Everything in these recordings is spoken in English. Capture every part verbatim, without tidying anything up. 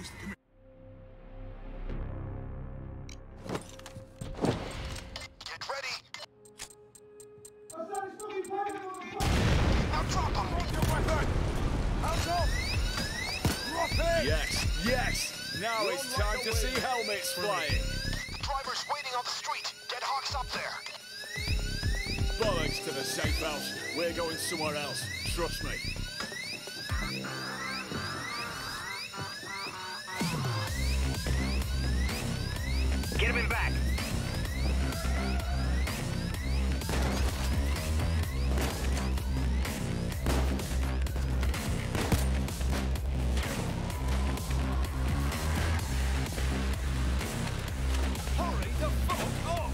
Get ready. Now drop him. Drop your weapon. Hands up. Drop it. Yes, yes. Now Run it's like time a to wind. see helmets flying. The driver's waiting on the street. Get Hawks up there. Bollocks to the safe house. We're going somewhere else. Trust me. Get him in back. Hurry the fuck up.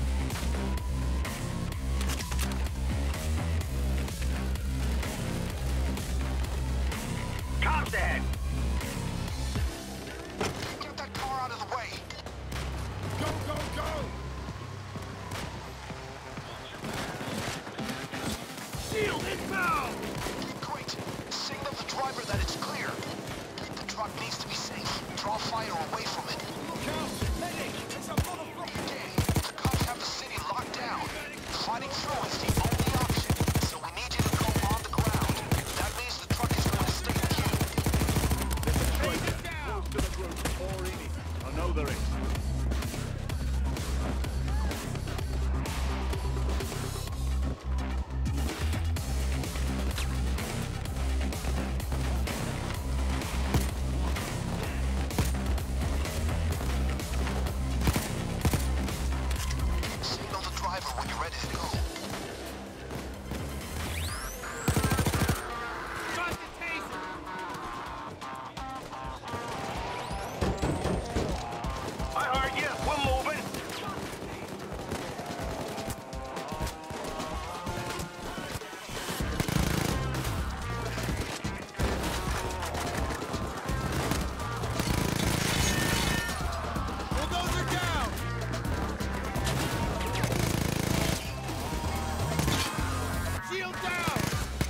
Cops ahead. Get that car out of the way. Go, go, go! Shield inbound! Great. Signal the driver that it's clear. The truck needs to be safe. Draw fire away from it. Look out! Medic! It's a motherfucker! Danny, the cops have the city locked down. Fighting through is the only option, so we need you to go on the ground. That means the truck is going to stay with you. There's a traitor close to the group or in it. I know there is. Signal the driver when you're ready to go. I heard you. We're moving. Bulldozer down! Shield down!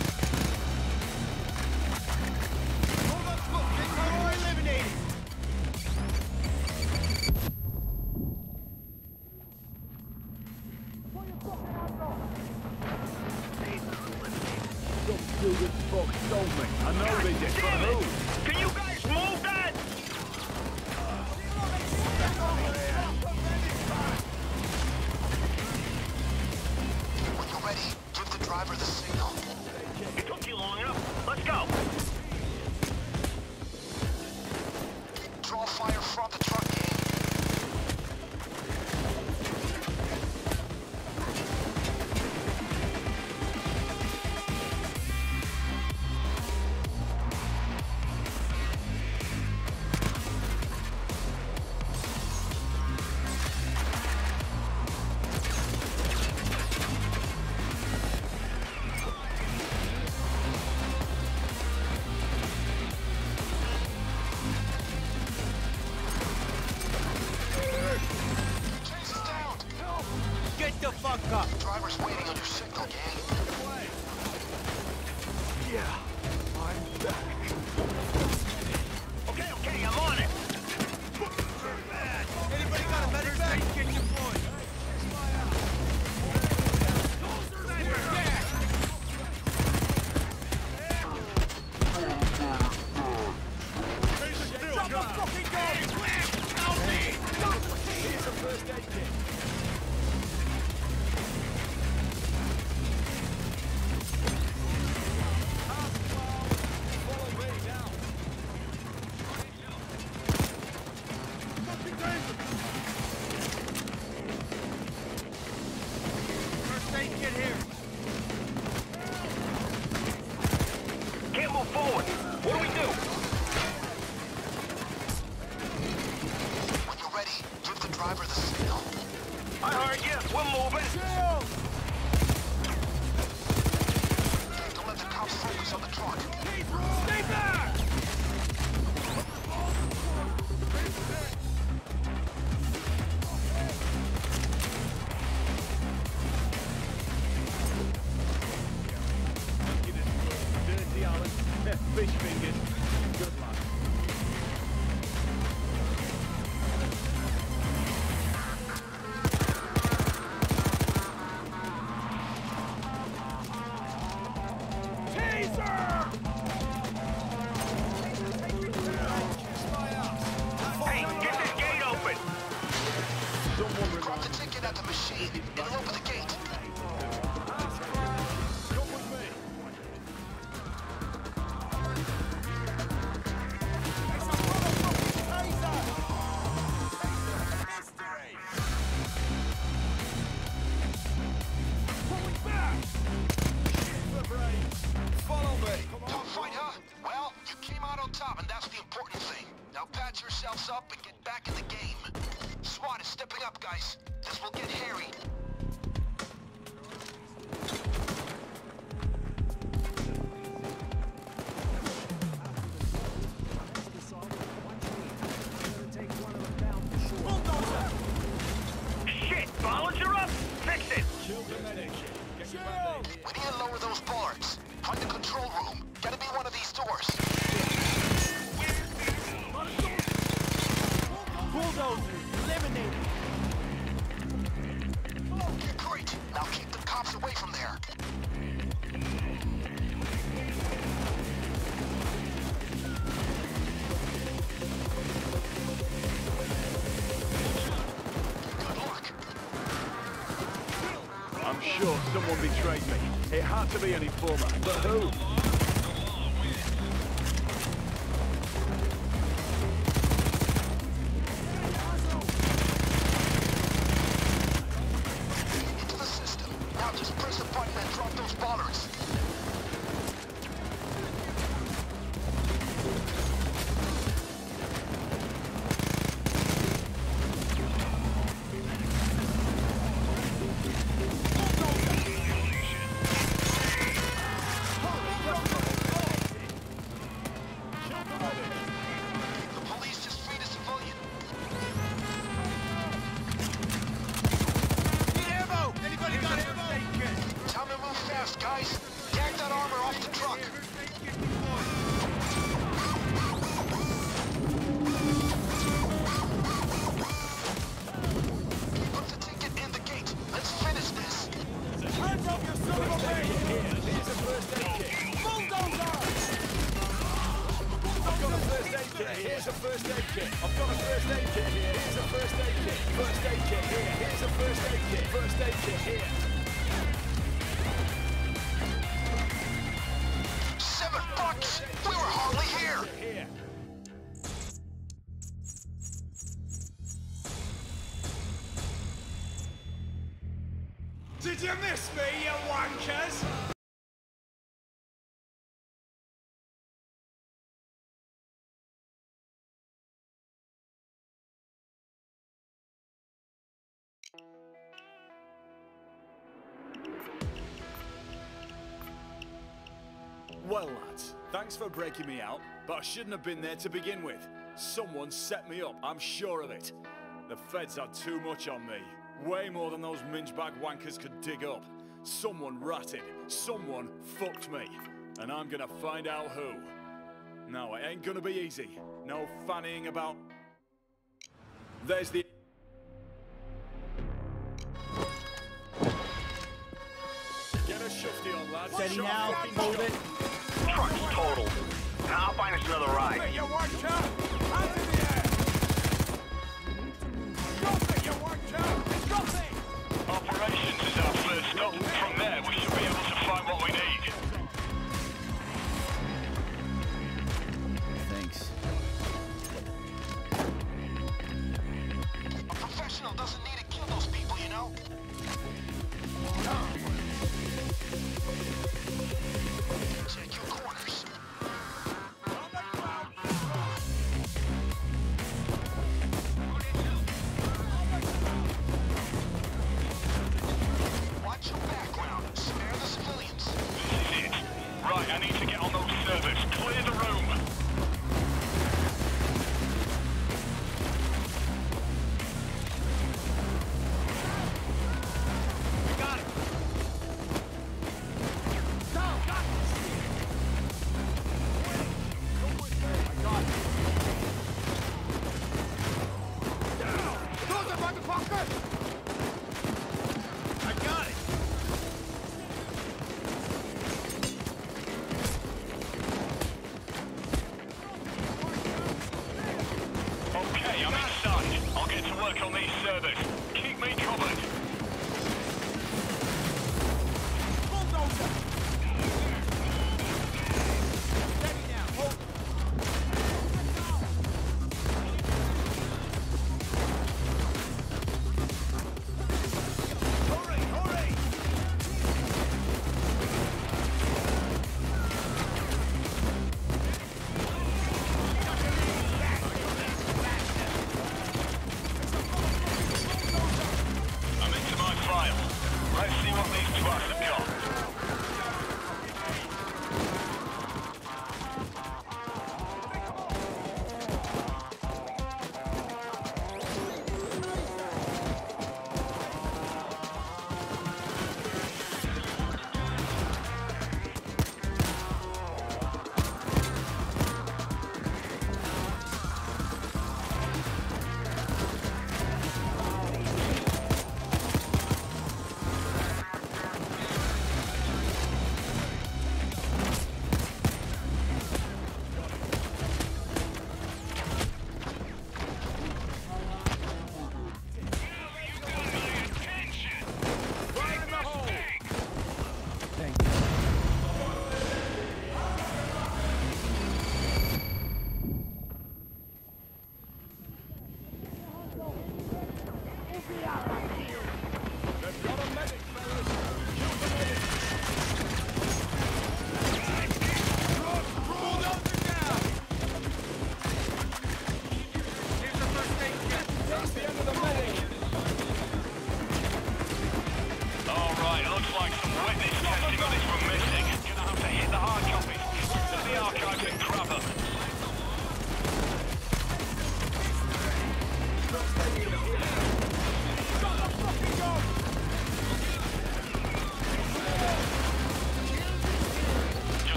Hold up, look, get cover eliminated! Some stupid fuck told me. I know they did. Damn But it! who? Can you guys move that? When you're ready, give the driver the signal. It took you long enough. Let's go. Draw fire from the truck, gang. Chase is down. Help! Get the fuck up! Driver's waiting on your signal, gang. Yeah, I'm back. Okay, okay, I'm on it. Anybody got a medic bag? Get deployed. Drop a fucking gun! Help me! Here's a first aid kit. Follow me now. Fucking danger! First aid kit here. Can't move forward. What do we do? When you're ready, give the driver the signal. I heard you. We're moving. Shield! Don't let the cops focus on the truck. Stay back! guys. This will get hairy. Shit! Bollards are up! Fix it! Kill the medic. Get your We band-aid here. need to lower those bollards. Find the control room. Gotta be one of these doors. Bulldozer, eliminated. Great. Now keep the cops away from there. Good luck. I'm sure someone betrayed me. It had to be an informer. But who? Into the system. Now just press the button and drop those bollards. The police just freed a civilian. Need ammo! Anybody got ammo? Time to move fast, guys. Yank that armor off the truck. Put the ticket in the gate. Let's finish this. Hands up, you son of a bitch! Here's a first aid kit. Bulldozer! I've got a first aid kit. Here's a first aid kit. I've got a first aid kit here. Here's a first aid kit. First aid kit here. Here's a first aid kit. First aid kit here. Seven bucks. We were hardly here. Here. Did you miss me, you wankers? Well, lads, thanks for breaking me out, but I shouldn't have been there to begin with. Someone set me up, I'm sure of it. The feds had too much on me. Way more than those minge-bag wankers could dig up. Someone ratted. Someone fucked me. And I'm gonna find out who. No, it ain't gonna be easy. No fannying about... There's the... Get a shufty on, lads. Steady Shut now, fucking hold shut. it. Truck's totaled. Now I'll find us another ride. You wanker! Hands in the air! Drop it, you wanker! Drop it! Operations is our first stop. From there, we should be able to find what we need. Thanks. A professional doesn't need to kill those people, you know? Check your corners. On the ground!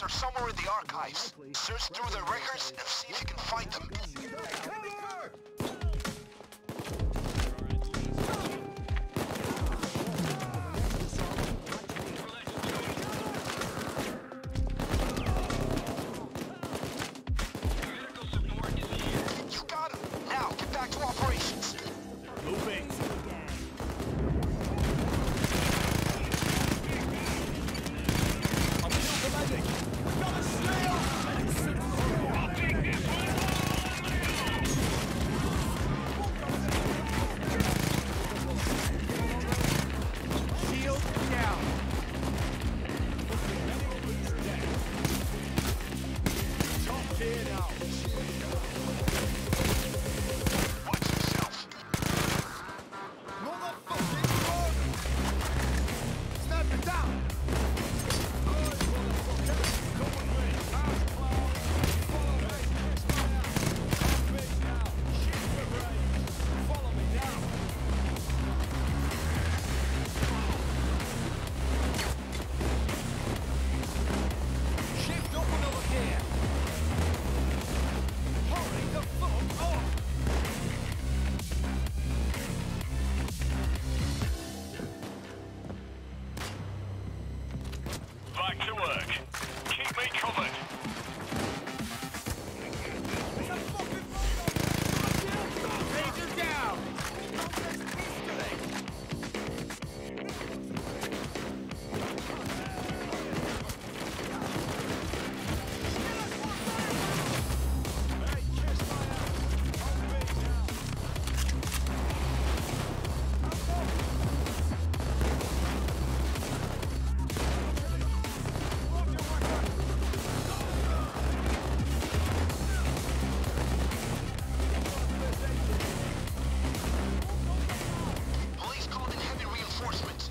are somewhere in the archives. Search through their records and see if you can find them. You got him. Now, get back to operations. Moving. Back to work. Keep me covered. Ranger down! Police called in heavy reinforcements.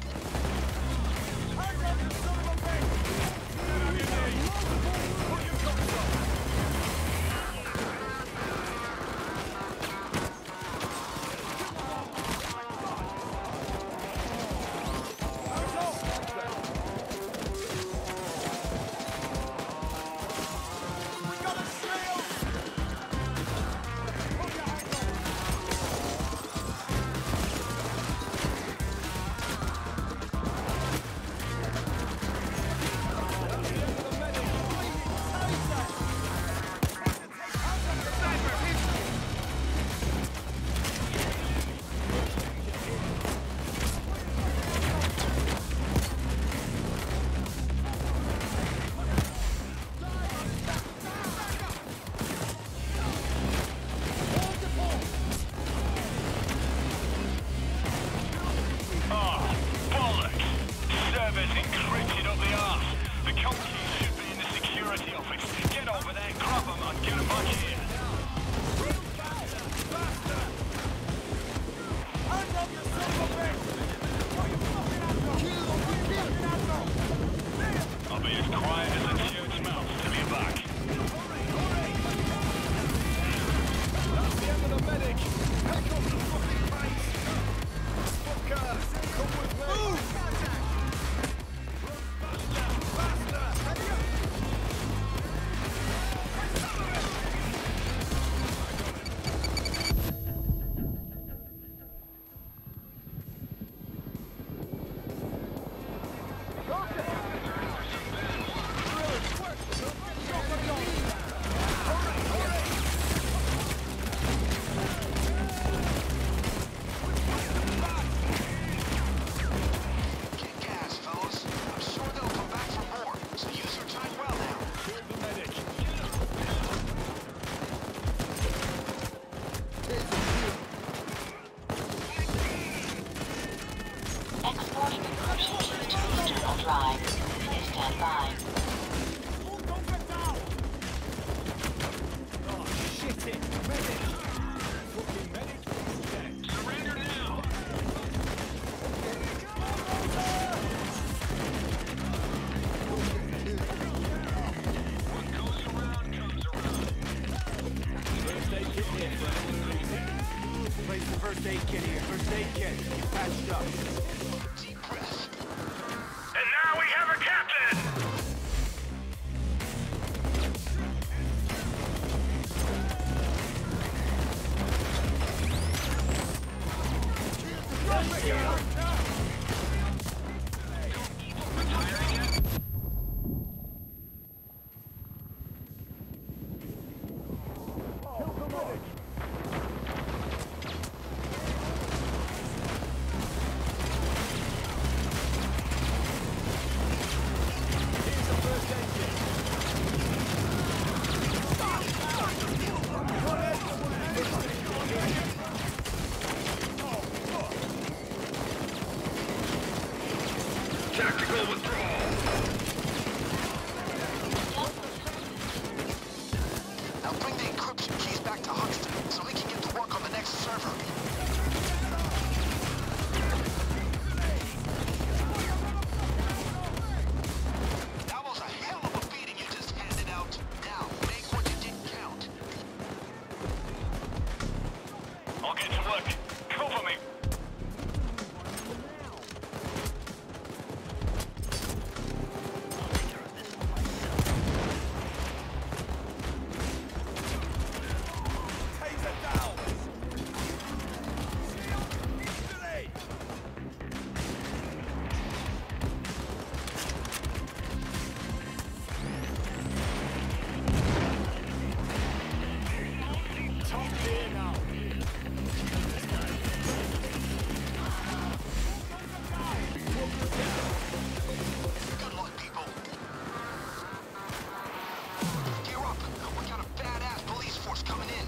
Ah, bollocks! Servers encrypted up the arse. The code keys should be in the security office. Get over there, grab them, and get them back here. I'll be as quiet as a church mouse till you're back. That's the end of the medic. Pick up the fucking pace. Fucker, come with me. Move! Faster! Get gas, fellas. I'm sure they'll come back for more, so use your time well now. Kill the medic. Exporting encryption key to external drive. Please stand by. Oh, shit it. Medic. Fucking medic is dead. Surrender now! What goes around comes around. First aid kit here for anyone who needs it. Place the first aid kit here. First aid kit. Get patched up. Deep breath. And now we have a captain! Tactical withdrawal. Now bring the encryption keys back to Huxton so we can get to work on the next server. That was a hell of a beating you just handed out. Now, make what you didn't count. I'll get to work. Cover me. Good luck, people. Gear up. We got a badass police force coming in.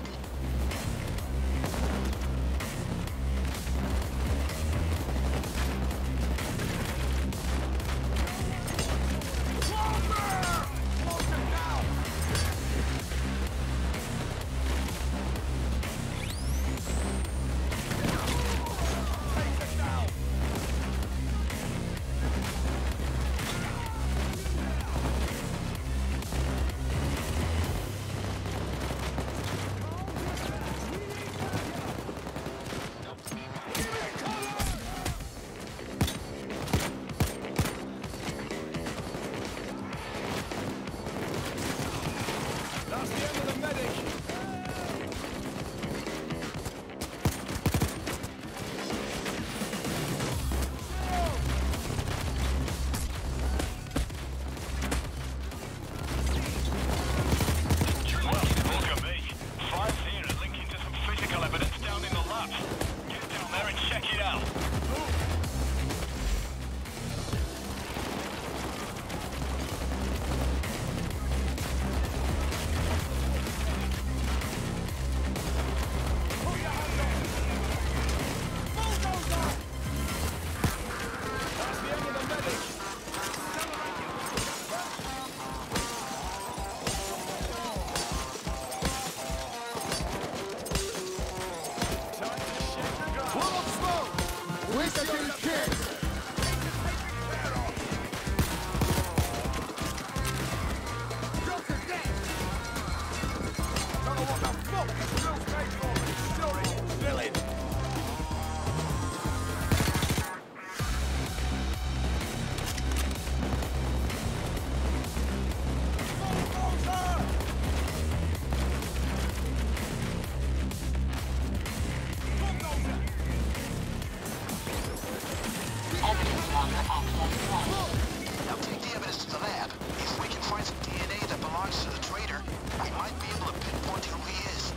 That's the end of the medic! Well, look at me. Five here and linking to some physical evidence down in the lab. Get down there and check it out. That's the end of the medic! Time to shake the ground! Pull up smoke! Wish I didn't kick! Drop the deck! Don't know what the fuck this bill's made for, but it's sure is filling! Evidence locker access granted. Now take the evidence to the lab. If we can find some D N A that belongs to the traitor, we might be able to pinpoint who he is.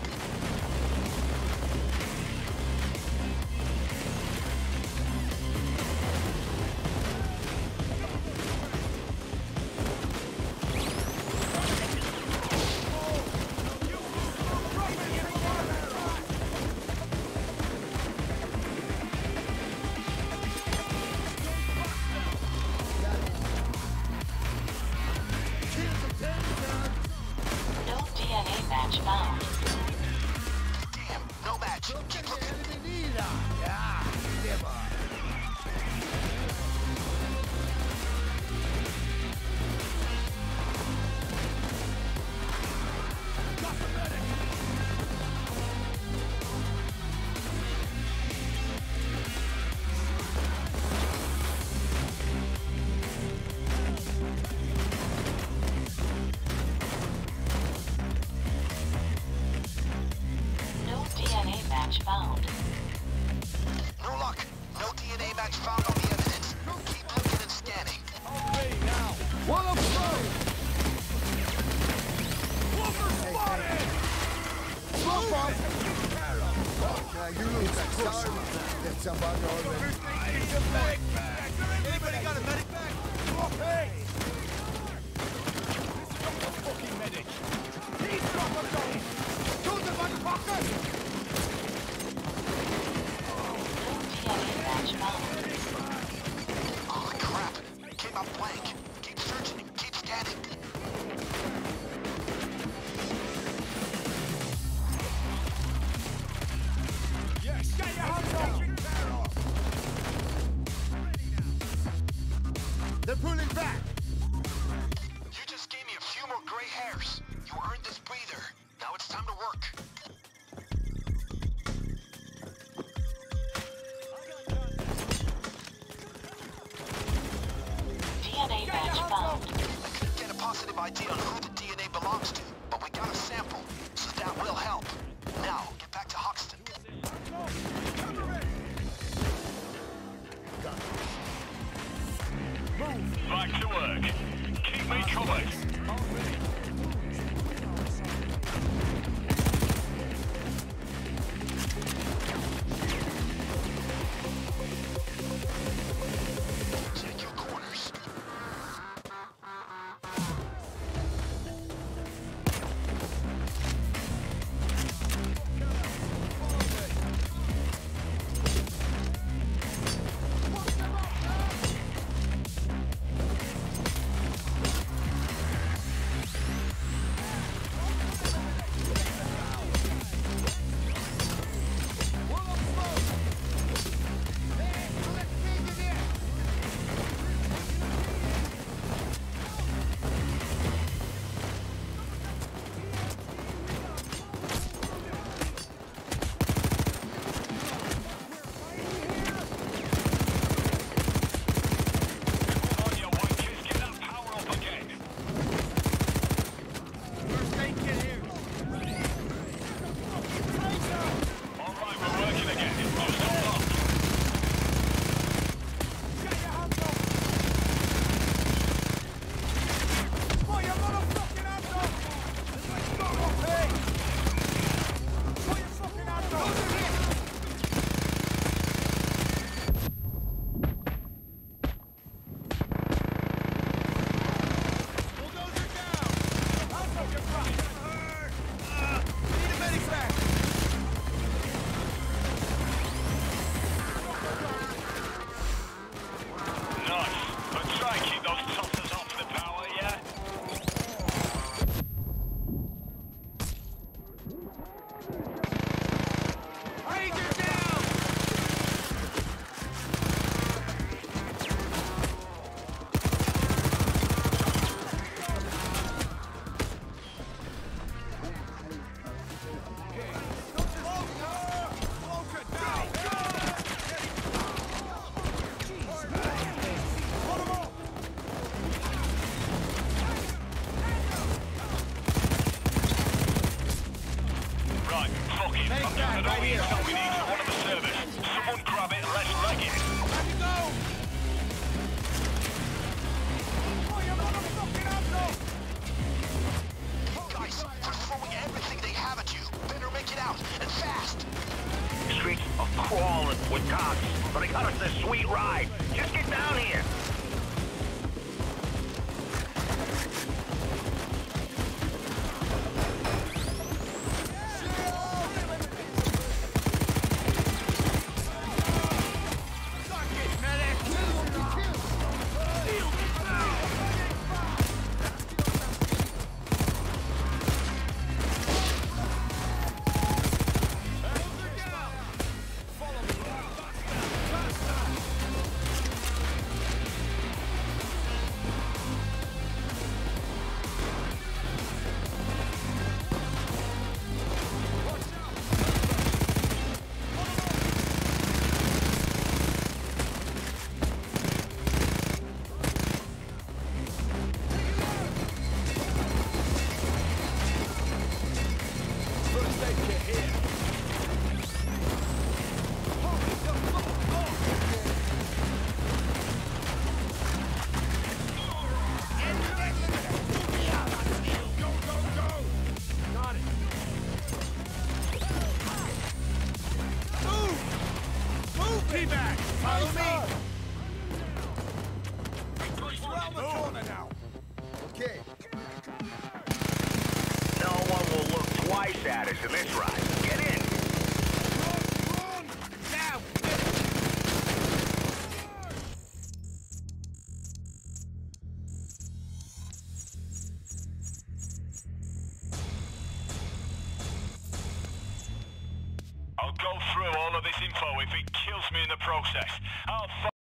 No D N A match found. Damn, no match. Keep looking. Yeah, never. No D N A match found. No luck. No need somebody already. Anybody got a medic bag? Hey! Fucking medic. He's got one going! Shoot the motherfucker! T N A badge found. Oh, crap. It came out blank. Keep searching. Keep scanning. Yes! Get your hands off! They're pulling back! You just gave me a few more gray hairs. You earned this breather. Now it's time to work. D N A badge found. I couldn't get a positive I D on who the D N A belongs to, but we got a sample, so that will help. Now, get back to Hoxton. Back to work. Keep me covered. Check your corners. with cops, but they got us this sweet ride. Just get down here. twice at us in this ride. Get in. Run! Now! I'll go through all of this info if it kills me in the process. I'll